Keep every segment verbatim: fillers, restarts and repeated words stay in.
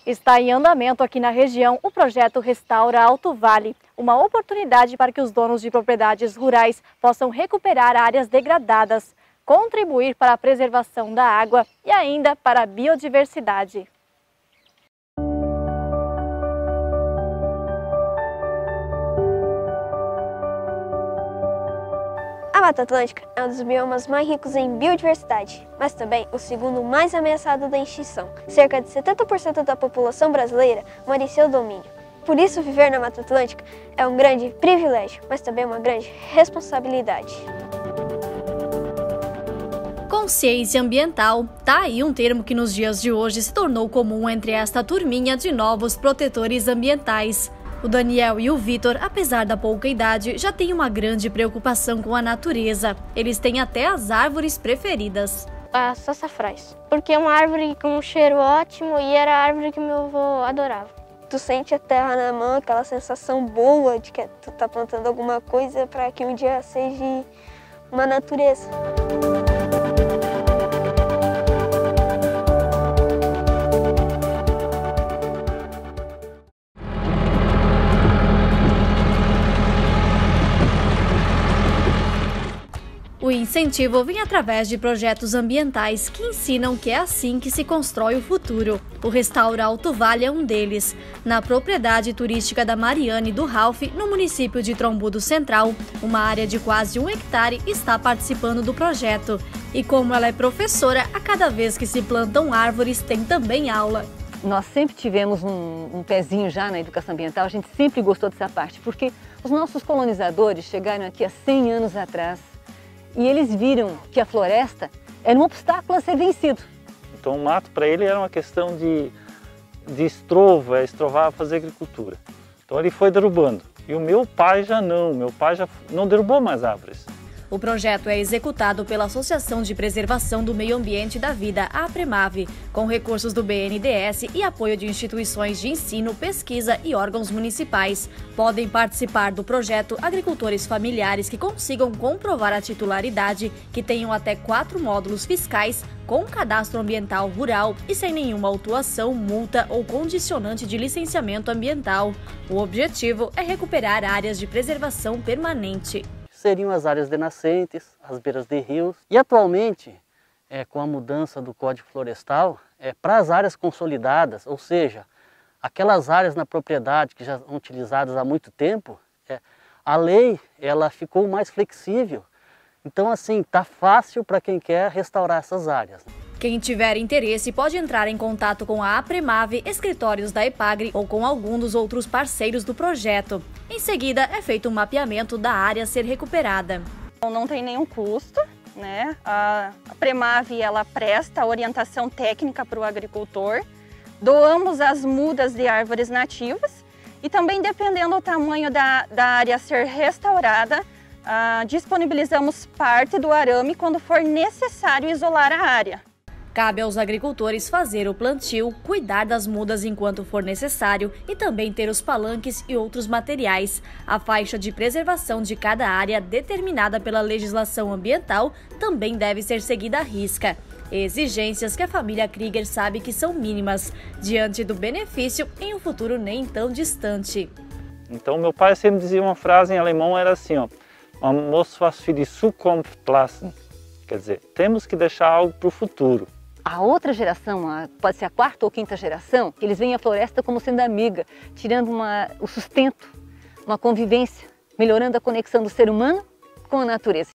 Está em andamento aqui na região o projeto Restaura Alto Vale, uma oportunidade para que os donos de propriedades rurais possam recuperar áreas degradadas, contribuir para a preservação da água e ainda para a biodiversidade. A Mata Atlântica é um dos biomas mais ricos em biodiversidade, mas também o segundo mais ameaçado da extinção. Cerca de setenta por cento da população brasileira mora em seu domínio. Por isso, viver na Mata Atlântica é um grande privilégio, mas também uma grande responsabilidade. Consciência ambiental, tá aí um termo que nos dias de hoje se tornou comum entre esta turminha de novos protetores ambientais. O Daniel e o Vitor, apesar da pouca idade, já têm uma grande preocupação com a natureza. Eles têm até as árvores preferidas. As sassafrás, porque é uma árvore com um cheiro ótimo e era a árvore que meu avô adorava. Tu sente a terra na mão, aquela sensação boa de que tu tá plantando alguma coisa para que um dia seja uma natureza. O incentivo vem através de projetos ambientais que ensinam que é assim que se constrói o futuro. O Restaura Alto Vale é um deles. Na propriedade turística da Mariane do Ralph, no município de Trombudo Central, uma área de quase um hectare está participando do projeto. E como ela é professora, a cada vez que se plantam árvores, tem também aula. Nós sempre tivemos um, um pezinho já na educação ambiental, a gente sempre gostou dessa parte, porque os nossos colonizadores chegaram aqui há cem anos atrás, e eles viram que a floresta era um obstáculo a ser vencido. Então o mato para ele era uma questão de, de estrovo, é estrovar, fazer agricultura. Então ele foi derrubando. E o meu pai já não, meu pai já não derrubou mais árvores. O projeto é executado pela Associação de Preservação do Meio Ambiente e da Vida, a APREMAVE, com recursos do B N D E S e apoio de instituições de ensino, pesquisa e órgãos municipais. Podem participar do projeto agricultores familiares que consigam comprovar a titularidade, que tenham até quatro módulos fiscais, com cadastro ambiental rural e sem nenhuma autuação, multa ou condicionante de licenciamento ambiental. O objetivo é recuperar áreas de preservação permanente. Seriam as áreas de nascentes, as beiras de rios. E atualmente, é, com a mudança do Código Florestal, é, para as áreas consolidadas, ou seja, aquelas áreas na propriedade que já são utilizadas há muito tempo, é, a lei ela ficou mais flexível. Então, assim, está fácil para quem quer restaurar essas áreas. Quem tiver interesse pode entrar em contato com a APREMAVE, escritórios da EPAGRE ou com algum dos outros parceiros do projeto. Em seguida, é feito um mapeamento da área a ser recuperada. Não tem nenhum custo, né? A APREMAVE ela presta orientação técnica para o agricultor. Doamos as mudas de árvores nativas e também, dependendo do tamanho da, da área a ser restaurada, uh, disponibilizamos parte do arame quando for necessário isolar a área. Cabe aos agricultores fazer o plantio, cuidar das mudas enquanto for necessário e também ter os palanques e outros materiais. A faixa de preservação de cada área, determinada pela legislação ambiental, também deve ser seguida à risca. Exigências que a família Krieger sabe que são mínimas, diante do benefício em um futuro nem tão distante. Então meu pai sempre dizia uma frase em alemão, era assim, ó, man muss was für die Zukunft lassen. Quer dizer, temos que deixar algo para o futuro. A outra geração, a, pode ser a quarta ou quinta geração, eles veem a floresta como sendo amiga, tirando uma, o sustento, uma convivência, melhorando a conexão do ser humano com a natureza.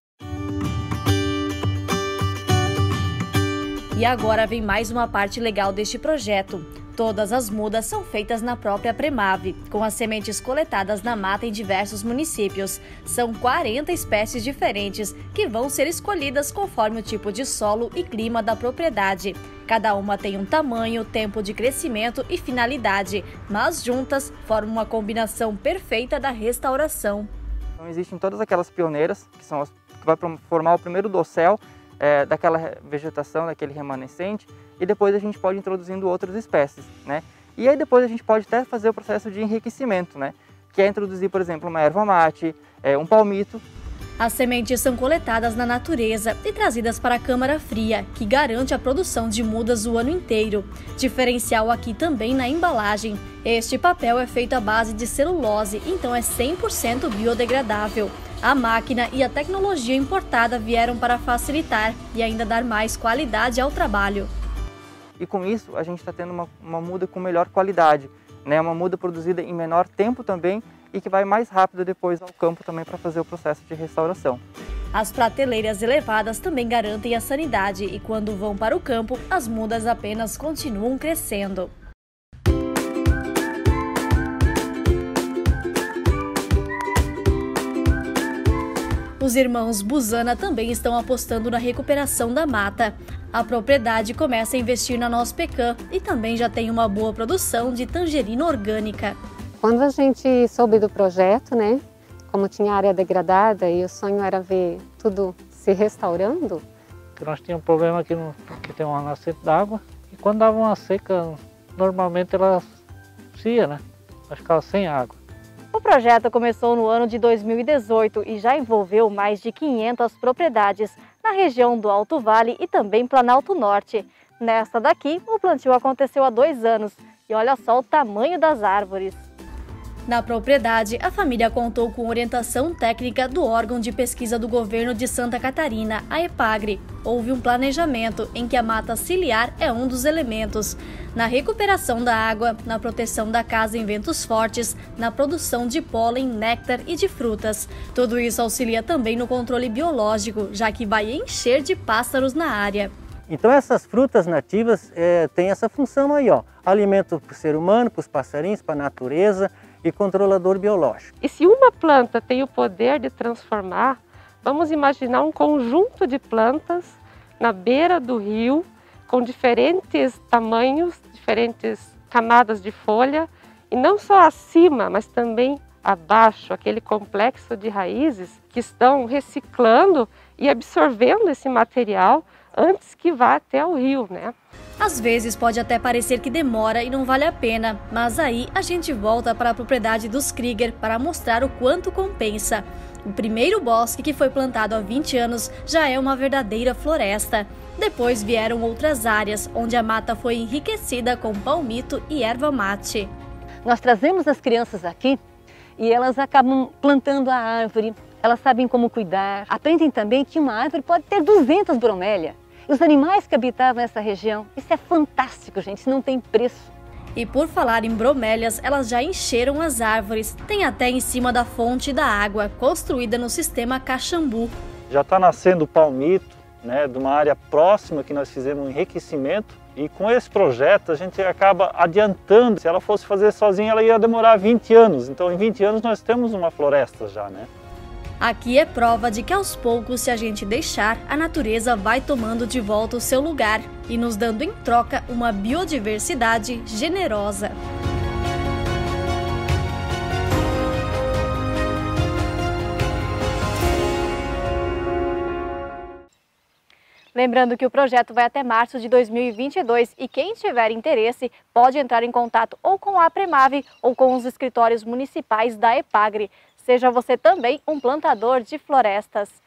E agora vem mais uma parte legal deste projeto. Todas as mudas são feitas na própria APREMAVE, com as sementes coletadas na mata em diversos municípios. São quarenta espécies diferentes que vão ser escolhidas conforme o tipo de solo e clima da propriedade. Cada uma tem um tamanho, tempo de crescimento e finalidade, mas juntas formam uma combinação perfeita da restauração. Então existem todas aquelas pioneiras, que, são as, que vai formar o primeiro dossel é, daquela vegetação, daquele remanescente, e depois a gente pode ir introduzindo outras espécies, né? E aí depois a gente pode até fazer o processo de enriquecimento, né? Que é introduzir, por exemplo, uma erva mate, é, um palmito. As sementes são coletadas na natureza e trazidas para a câmara fria, que garante a produção de mudas o ano inteiro. Diferencial aqui também na embalagem. Este papel é feito à base de celulose, então é cem por cento biodegradável. A máquina e a tecnologia importada vieram para facilitar e ainda dar mais qualidade ao trabalho. E com isso a gente está tendo uma, uma muda com melhor qualidade, né? Uma muda produzida em menor tempo também, e que vai mais rápido depois ao campo também para fazer o processo de restauração. As prateleiras elevadas também garantem a sanidade e quando vão para o campo, as mudas apenas continuam crescendo. Os irmãos Buzana também estão apostando na recuperação da mata. A propriedade começa a investir na Nospecam e também já tem uma boa produção de tangerina orgânica. Quando a gente soube do projeto, né, como tinha área degradada e o sonho era ver tudo se restaurando. Nós tínhamos um problema aqui, no, que tem uma nascente d'água e quando dava uma seca, normalmente ela ia, né, ela ficava sem água. O projeto começou no ano de dois mil e dezoito e já envolveu mais de quinhentas propriedades na região do Alto Vale e também Planalto Norte. Nesta daqui, o plantio aconteceu há dois anos e olha só o tamanho das árvores. Na propriedade, a família contou com orientação técnica do órgão de pesquisa do governo de Santa Catarina, a EPAGRE. Houve um planejamento em que a mata ciliar é um dos elementos. Na recuperação da água, na proteção da casa em ventos fortes, na produção de pólen, néctar e de frutas. Tudo isso auxilia também no controle biológico, já que vai encher de pássaros na área. Então essas frutas nativas é, têm essa função aí, ó, alimento para o ser humano, para os passarinhos, para a natureza e controlador biológico. E se uma planta tem o poder de transformar, vamos imaginar um conjunto de plantas na beira do rio, com diferentes tamanhos, diferentes camadas de folha, e não só acima, mas também abaixo, aquele complexo de raízes que estão reciclando e absorvendo esse material antes que vá até o rio, né? Às vezes pode até parecer que demora e não vale a pena, mas aí a gente volta para a propriedade dos Krieger para mostrar o quanto compensa. O primeiro bosque, que foi plantado há vinte anos, já é uma verdadeira floresta. Depois vieram outras áreas, onde a mata foi enriquecida com palmito e erva mate. Nós trazemos as crianças aqui e elas acabam plantando a árvore, elas sabem como cuidar, aprendem também que uma árvore pode ter duzentas bromélias. Os animais que habitavam essa região, isso é fantástico, gente, isso não tem preço. E por falar em bromélias, elas já encheram as árvores. Tem até em cima da fonte da água, construída no sistema Caxambu. Já está nascendo palmito, né, de uma área próxima que nós fizemos um enriquecimento. E com esse projeto a gente acaba adiantando. Se ela fosse fazer sozinha, ela ia demorar vinte anos. Então em vinte anos nós temos uma floresta já, né? Aqui é prova de que aos poucos, se a gente deixar, a natureza vai tomando de volta o seu lugar e nos dando em troca uma biodiversidade generosa. Lembrando que o projeto vai até março de dois mil e vinte e dois e quem tiver interesse pode entrar em contato ou com a Apremave ou com os escritórios municipais da EPAGRE. Seja você também um plantador de florestas.